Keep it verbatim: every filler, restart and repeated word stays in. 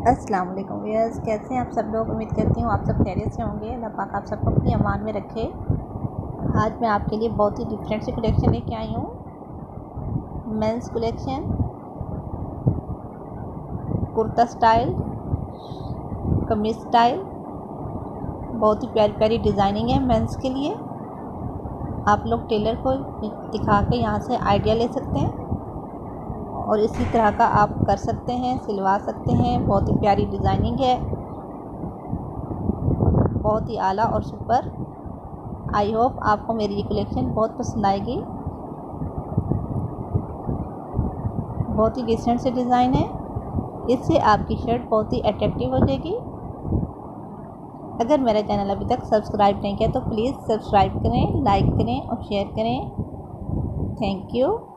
अस्सलाम वालेकुम व्यूअर्स, कैसे हैं आप सब लोग। उम्मीद करती हूँ आप सब खैरियत से होंगे। अल्लाह पाक आप सबको अपनी अमान में रखे। आज मैं आपके लिए बहुत ही डिफरेंट सी कलेक्शन लेके आई हूँ। मेंस कलेक्शन, कुर्ता स्टाइल, कमीज स्टाइल, बहुत ही प्यारी प्यारी डिज़ाइनिंग है मेंस के लिए। आप लोग टेलर को दिखा के यहाँ से आइडिया ले सकते हैं और इसी तरह का आप कर सकते हैं, सिलवा सकते हैं। बहुत ही प्यारी डिज़ाइनिंग है, बहुत ही आला और सुपर। आई होप आपको मेरी ये कलेक्शन बहुत पसंद आएगी। बहुत ही डिसेंट से डिज़ाइन है, इससे आपकी शर्ट बहुत ही अट्रैक्टिव हो जाएगी। अगर मेरा चैनल अभी तक सब्सक्राइब नहीं किया तो प्लीज़ सब्सक्राइब करें, लाइक करें और शेयर करें। Thank you.